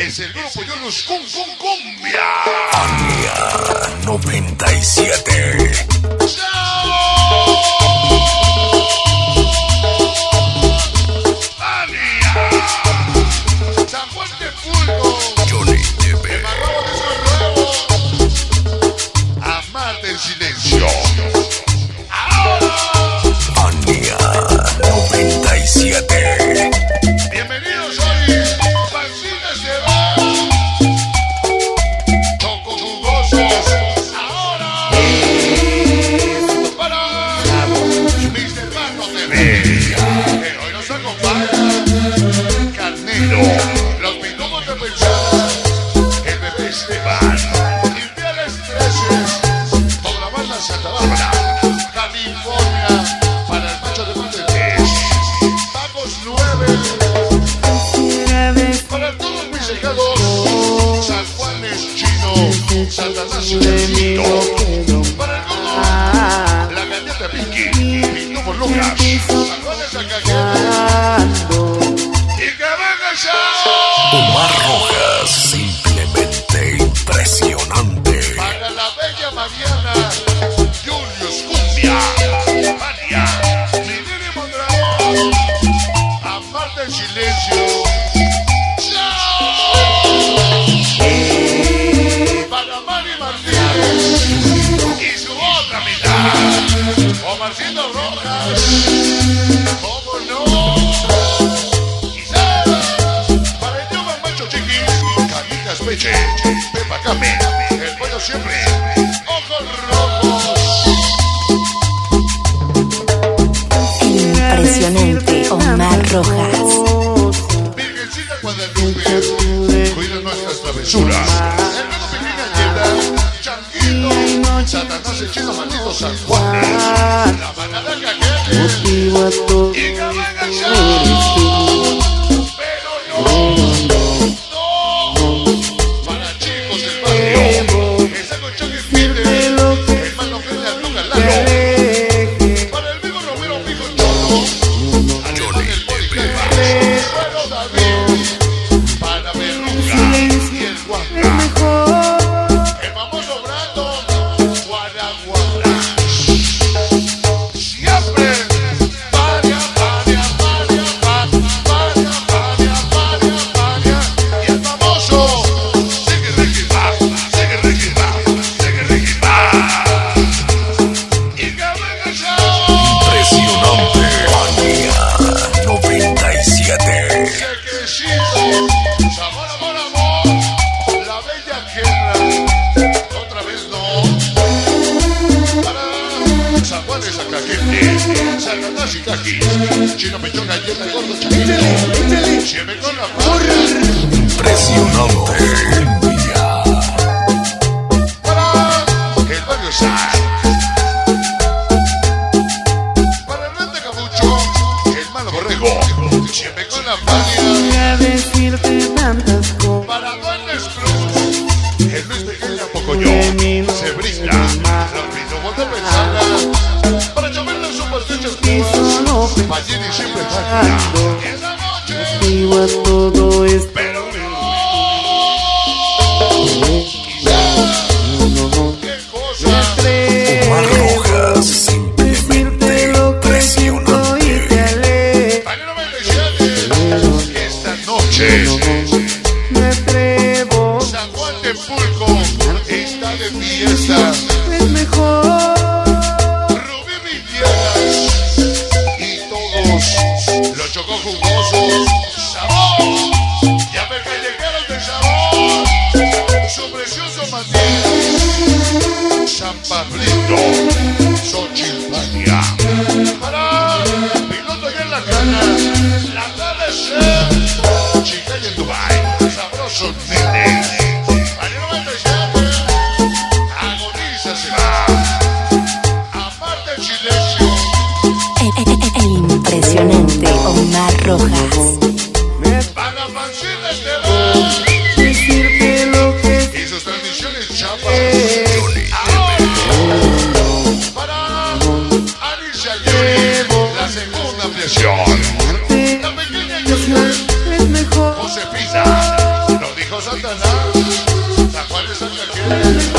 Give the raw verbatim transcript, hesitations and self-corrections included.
Es el grupo Julius Cum Cum Cumbia. Fania noventa y siete. San Juan de Pulgo. Johnny Tepe. Amarte en silencio. Fania noventa y siete. Bienvenidos hoy, Pancines de Bar. Choco jugosos. Ahora. Para mister Mano T V. Que hoy nos acompaña Carnero. Los pitubos de pensar. El bebé Esteban. Infieles trece. Toda la banda Santa Bárbara. California. Para el macho de Montes. Pagos nueve. Para todos mis hijados, San Juan es chino, Satanás y Chacito. Para el gordo, la galleta Pinky, Pinomo Lucas, San Juan es Acayete. Y que venga ya. Omar Rojas, simplemente impresionante. Para la bella Mariana, Julius Cumbia, Fania, Minini Mondragón, Amarte en silencio. Para Mari Martínez y su otra mitad, Omarcito Rojas, ¿cómo no? Quizás para el Yoga Macho Chiquis, Camitas Peche, Pepa Came, el pollo siempre, ojos rojos. Impresionante Omar Rojas. Virgencita Guadalupe, cuida nuestras travesuras. El nuevo Piquín Galleta, Changuito, Satanás el chino maldito San Juan, la manada Caquete, y que venga ya. Pero no, no, para chicos del barrio, está con Chucky Peter, el mano frente al Lucas Lalo, para el vivo Romero Pico Cholo, Johnny el Policlima, pero David, para Berruca y el Guaca, el famoso Brando, Guaraguara. Siempre, Fania, Fania, Fania, Fania, Fania, Fania, Fania, y el famoso, sigue Ricky Va, sigue Ricky Va, sigue Ricky Va. Y que venga ya. Impresionante. Fania noventa y siete. Chequecito, sabor, amor, amor, la bella Kendra, otra vez no. Para San Juan de Zacaquete, Satanás y Caquis, Chino Pechón Galleta, Gordo Chiquito, siempre con la Fania. Impresionante. Cumbia. Para el barrio Sar, para el Rente Capucho, el malo borrego, siempre con la Fania. Para Duendes Plus, el Luis Pequeña Pocoyo, se brinda, los pitubos de pensar. Para Chabela Superstichas Cubas, Pallini siempre Fania. Esa noche, pero no. ¿Qué cosa? Omar Rojas, simplemente impresionante. Fania noventa y siete, esta noche, San Juan de Pulco está de fiesta. Rubí Vivieras y todos los chocó jugosos. ¡Sabor! Ya me callejeros de sabor. Su precioso Matías, San Pablito, Xochilpania. Para piloto ya en la cana, la tarde ser, chica y en Dubai, sabroso nene. Fania noventa y siete, agoniza se va. Amarte en silencio. El, el- el impresionante Omar Rojas. Para Pancines de Bar y sus transmisiones chapas. Para Alicia Yuri, la segunda ampliación. La pequeña Yuri, Josefina, lo dijo Satanás. San Juan de San Caquete.